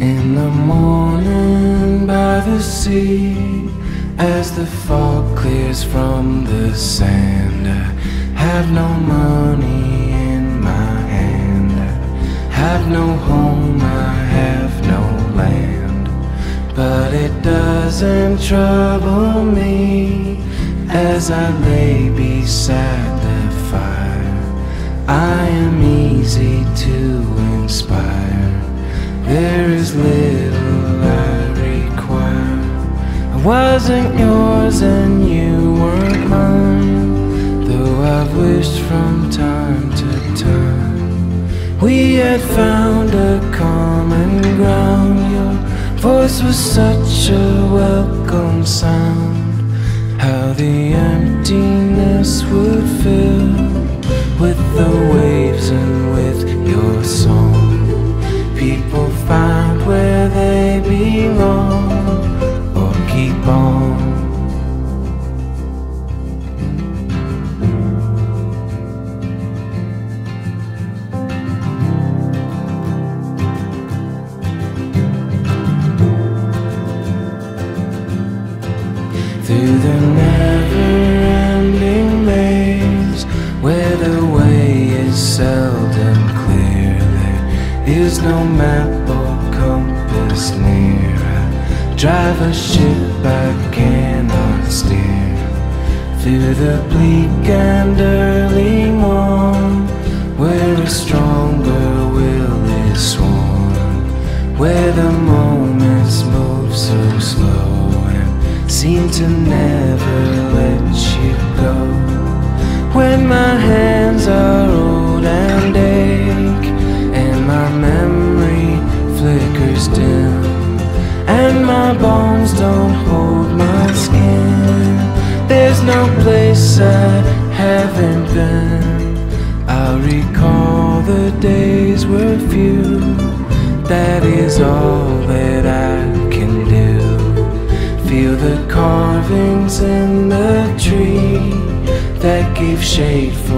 In the morning by the sea, as the fog clears from the sand, I have no money in my hand, I have no home, I have no land. But it doesn't trouble me as I lay beside the fire. I am easy to inspire, there is little I require. I wasn't yours and you weren't mine, though I've wished from time to time we had found a common ground. Your voice was such a welcome sound, how the emptiness would fill with the waves and with your song. People find where they belong or keep on. Through the never-ending maze, where the way is seldom clear, there is no map or compass near. I drive a ship I cannot steer through the bleak and early morn, where a stronger will is sworn, where the moments move so slow seem to never let you go. When my hands are old and ache, and my memory flickers dim, and my bones don't hold my skin, there's no place I haven't been. I'll recall the days were few, that is all that I can do. Feel the carvings in the tree that gave shade